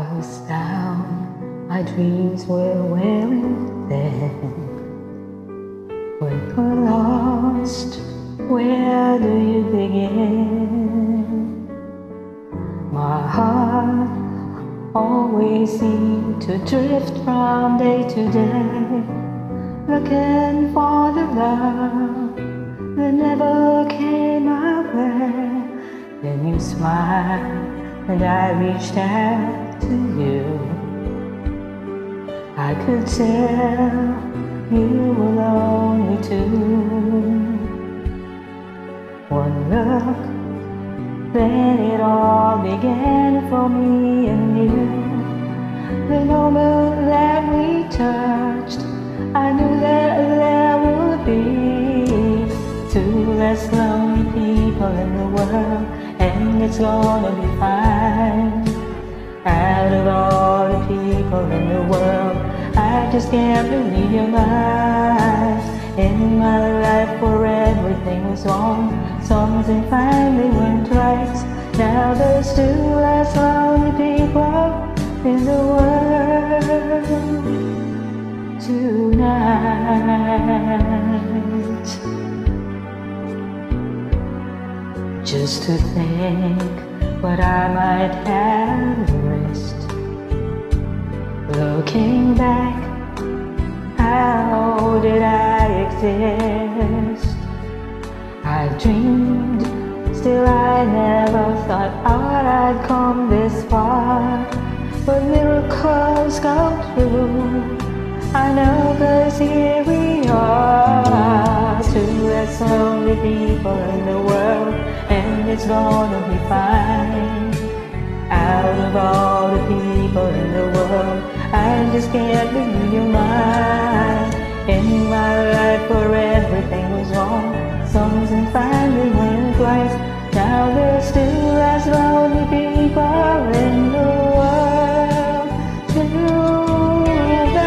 was down, my dreams were wearing thin. When you're lost, where do you begin? My heart always seemed to drift from day to day, looking for the love that never came my way. Then you smiled and I reached out to you. I could tell you were lonely too. One look, then it all began for me and you. The moment that we touched, I knew that there would be two less lonely people in the world, and it's gonna be fine. Out of all the people in the world, I just can't believe you're mine. In my life where everything was wrong, something finally went right. Now there's two less lonely people in the world tonight. Just to think what I might have risked. Looking back, how did I exist? I dreamed, still I never thought I'd come this far. But miracles come true, I know, 'cause here we are. Two less lonely people in the world, and it's gonna be fine. Out of all the people in the world, I just can't believe you're mine. In my life where everything was wrong, something finally went right. Now there's two less lonely people in the world tonight.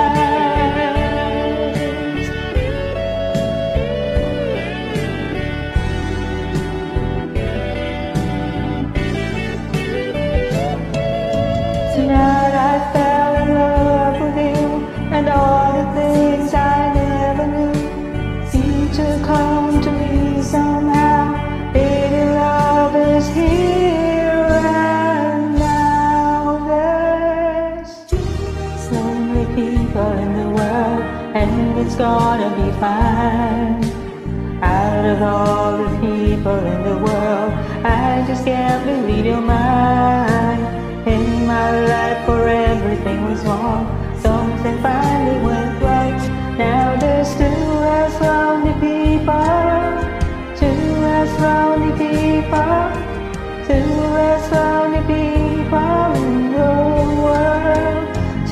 Tonight I fell in love with you, and all the things I never knew seem to come to me somehow. Baby, love is here and now. There's so many people in the world, and it's gonna be fine. Out of all the people in the world, I just can't believe you're mine. In my life where everything was wrong, something finally went right. Now there's two less lonely people, two less lonely people, two less lonely people in the world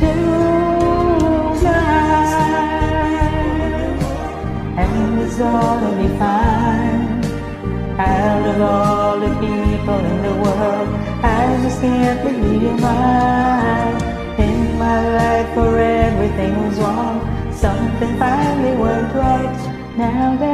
tonight. And it's gonna be fine. Out of all the people in the world, I just can't believe you're mine. In my life where everything was wrong, something finally went right. Now